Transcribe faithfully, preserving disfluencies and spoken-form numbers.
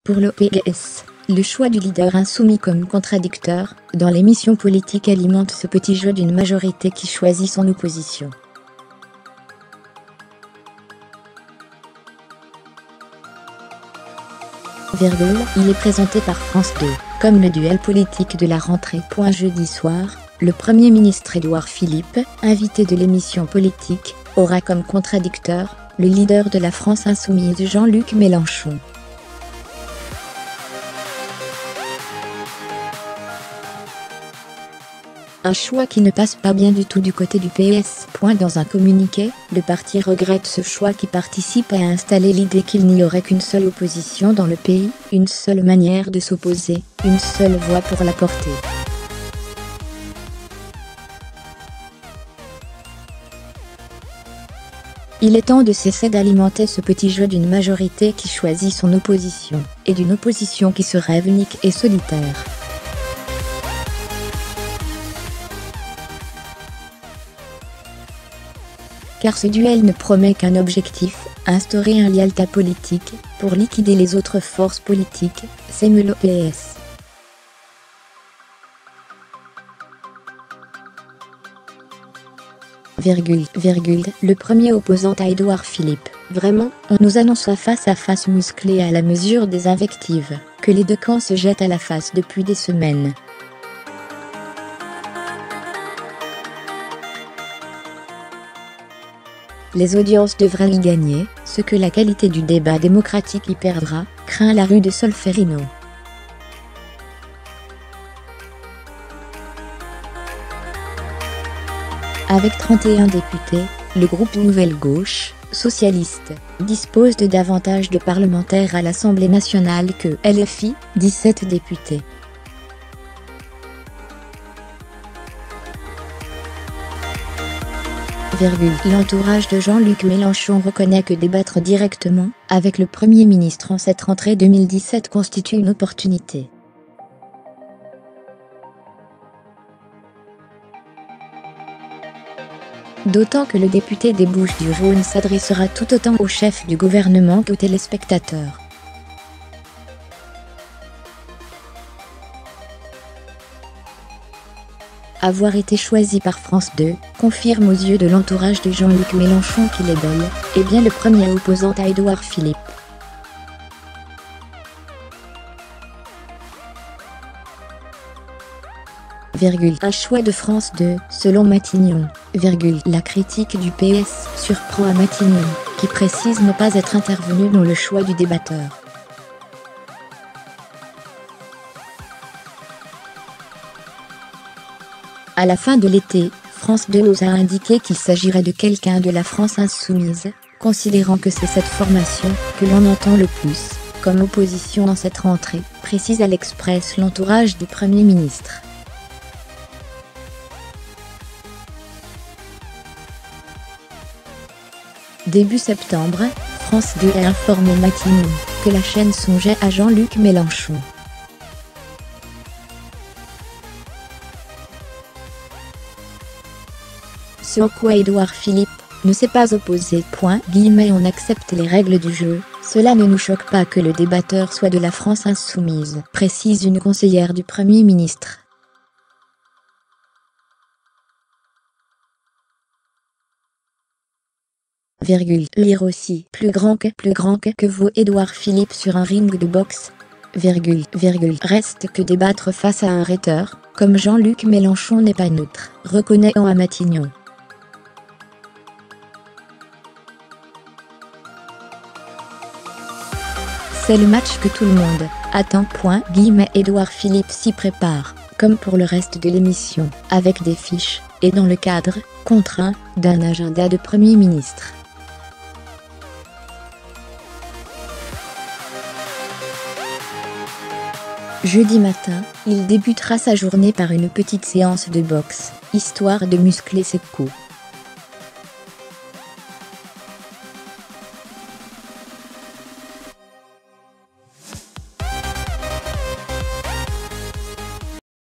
Pour l'O P S, le choix du leader insoumis comme contradicteur dans l'émission politique alimente ce petit jeu d'une majorité qui choisit son opposition. Virgule, il est présenté par France deux, comme le duel politique de la rentrée. Jeudi soir, le Premier ministre Édouard Philippe, invité de l'émission politique, aura comme contradicteur le leader de la France insoumise Jean-Luc Mélenchon. Un choix qui ne passe pas bien du tout du côté du P S. Dans un communiqué, le parti regrette ce choix qui participe à installer l'idée qu'il n'y aurait qu'une seule opposition dans le pays, une seule manière de s'opposer, une seule voix pour la porter. Il est temps de cesser d'alimenter ce petit jeu d'une majorité qui choisit son opposition, et d'une opposition qui se rêve unique et solitaire. Car ce duel ne promet qu'un objectif, instaurer un lialta politique, pour liquider les autres forces politiques, s'émeut l'O P S. Virgule, virgule, le premier opposant à Édouard Philippe. Vraiment, on nous annonce un face-à-face musclé à la mesure des invectives, que les deux camps se jettent à la face depuis des semaines. Les audiences devraient y gagner, ce que la qualité du débat démocratique y perdra, craint la rue de Solferino. Avec trente et un députés, le groupe Nouvelle Gauche, socialiste, dispose de davantage de parlementaires à l'Assemblée nationale que L F I, dix-sept députés. L'entourage de Jean-Luc Mélenchon reconnaît que débattre directement avec le Premier ministre en cette rentrée deux mille dix-sept constitue une opportunité. D'autant que le député des Bouches-du-Rhône s'adressera tout autant au chef du gouvernement qu'aux téléspectateurs. Avoir été choisi par France deux, confirme aux yeux de l'entourage de Jean-Luc Mélenchon qu'il est bel et bien le premier opposant à Édouard Philippe. Virgule, un choix de France deux, selon Matignon. Virgule, la critique du P S surprend à Matignon, qui précise ne pas être intervenu dans le choix du débatteur. À la fin de l'été, France deux nous a indiqué qu'il s'agirait de quelqu'un de la France insoumise, considérant que c'est cette formation que l'on entend le plus, comme opposition dans cette rentrée, précise à l'Express l'entourage du Premier ministre. Début septembre, France deux a informé Matignon que la chaîne songeait à Jean-Luc Mélenchon. Ce en quoi Édouard Philippe ne s'est pas opposé. Point, guillemets, on accepte les règles du jeu, cela ne nous choque pas que le débatteur soit de la France insoumise, précise une conseillère du Premier ministre. Virgule, lire aussi, plus grand que, plus grand que, que vaut Édouard Philippe sur un ring de boxe. Virgule, virgule, reste que débattre face à un rhéteur, comme Jean-Luc Mélenchon n'est pas neutre, reconnaît-on à Matignon. C'est le match que tout le monde attend. Point, guillemets, Édouard Philippe s'y prépare, comme pour le reste de l'émission, avec des fiches, et dans le cadre, contraint, d'un agenda de Premier ministre. Jeudi matin, il débutera sa journée par une petite séance de boxe, histoire de muscler ses coups.